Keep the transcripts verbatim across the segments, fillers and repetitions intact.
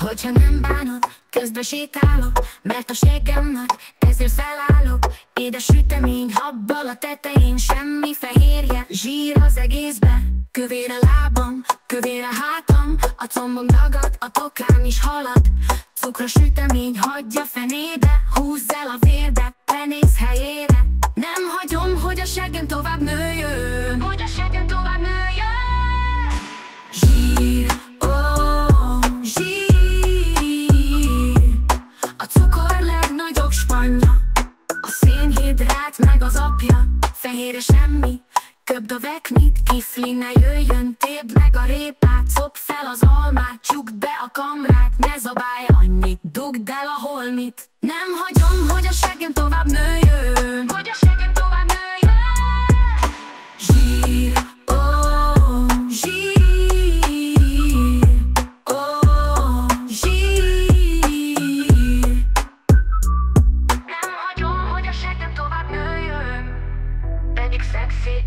Hogyha nem bánod, közbe sétálok, mert a seggemnek ezért felállok. Édes sütemény, habbal a tetején, semmi fehérje, zsír az egészbe. Kövér a lábam, kövér a hátam, a combom dagad, a tokám is halad. Cukros sütemény, hagyja fenébe, húzz el a vérbe, penész helyére. Nem hagyom, hogy a seggem tovább nőjön, hogy a seggem tovább nőjön. Zsír, ó, zsír, a cukor legnagyobb spanja, a szénhidrát meg az apja. Fehérre semmi, köbd a veknit, kifli ne jöjjön. Tépd meg a répát, szopd fel az almát, csukd be a kamrát, ne zabálj annyit, dugd el a holmit. Nem hagyom, hogy a seggem tovább nőjön, hogy a seggem tovább nőjön. Zsír, ó, zsír, ó, zsír. Nem hagyom, hogy a seggem tovább nőjön, pedig szexi.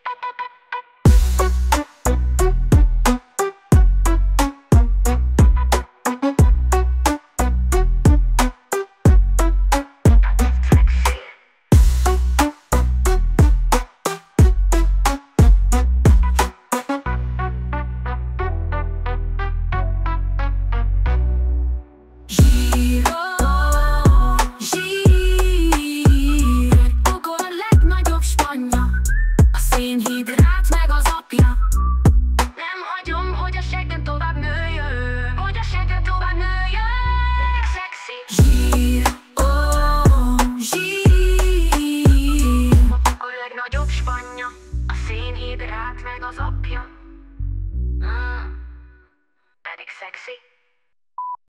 Szénhidrát meg az apja. Nem hagyom, hogy a seggem tovább nőjön, hogy a seggem tovább nőjön. Szexi. Zsír, ó, zsír, a legnagyobb spanja, a szénhidrát meg az apja. hmm. Pedig szexi.